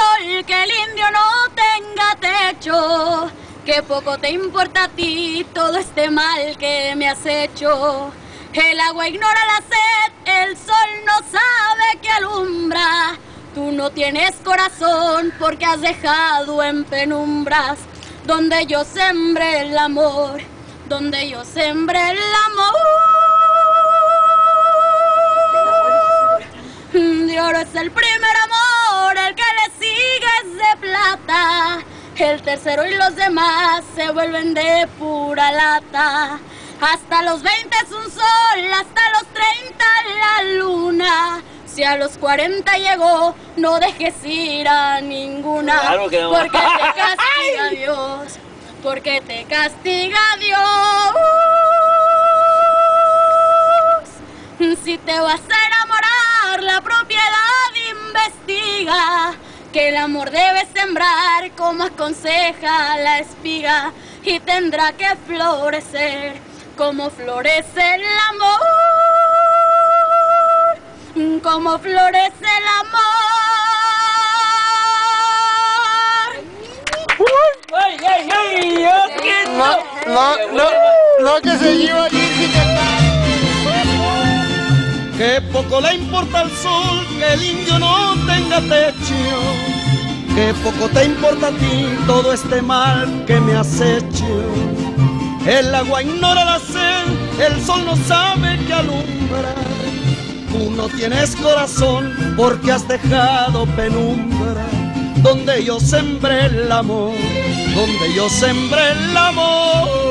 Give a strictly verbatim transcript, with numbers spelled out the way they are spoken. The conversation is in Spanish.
sol que el indio no tenga techo, que poco te importa a ti todo este mal que me has hecho. El agua ignora la sed, el sol no sabe que alumbra. Tú no tienes corazón porque has dejado en penumbras. Donde yo sembré el amor, donde yo sembré el amor. De oro es el primer amor, el que le sigue es de plata. El tercero y los demás se vuelven de pura lata. Hasta los veinte es un sol, hasta los treinta la luna. Si a los cuarenta llegó, no dejes ir a ninguna. Claro que no. Porque te castiga Dios, porque te castiga Dios. Si te vas a enamorar, la propiedad investiga, que el amor debe sembrar como aconseja la espiga, y tendrá que florecer como florece el amor, como florece el amor. ¡Ay, ay, ay! ¡Yo siento! No, no, no, no que se iba a ir sin cantar. Que poco le importa al sol que el indio no tenga techo, que poco te importa a ti todo este mal que me has hecho. El agua ignora la sed, el sol no sabe que alumbra. Tú no tienes corazón porque has dejado penumbra. Donde yo sembré el amor, donde yo sembré el amor.